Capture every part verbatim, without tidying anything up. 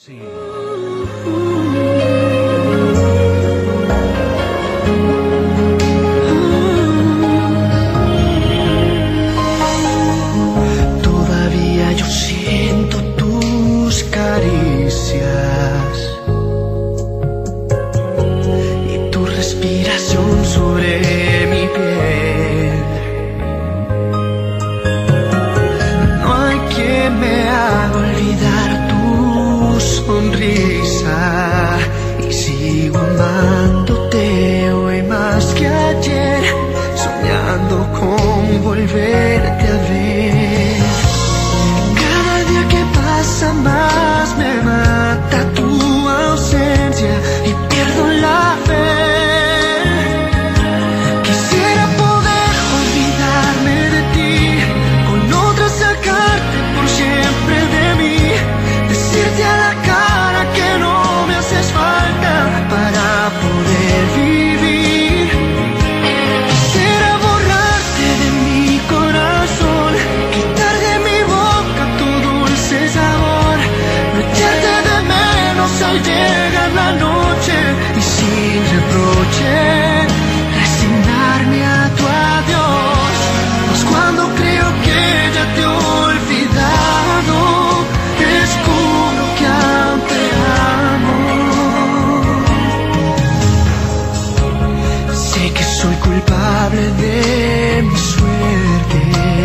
Sí. Todavía yo siento tus caricias y tu respiración sobre mi piel. No hay quien me haga olvidar tu sonrisa, y sigo amándote hoy más que ayer, soñando con volverte a ver. Cada día que pasa más me mata tu ausencia y pierdo la fe. Quisiera poder olvidarme de ti, con otra sacarte por siempre de mí, decirte a la cara que no me haces falta para poder vivir. Quisiera borrarte de mi corazón, quitar de mi boca tu dulce sabor, no echarte de menos al llegar la noche y sin reproche resignarme a tu adiós. Pues cuando creo que ya te he olvidado, descubro que aún te amo. Sé que soy culpable de mi suerte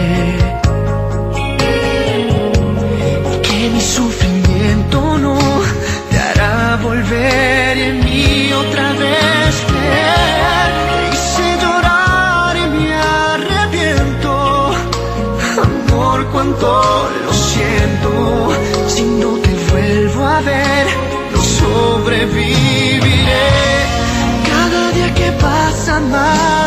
y que mi sufrimiento no te hará volver en mí otra vez creer. Te hice llorar y me arrepiento, amor, cuánto lo siento. Si no te vuelvo a ver, no sobreviviré. Cada día que pasa más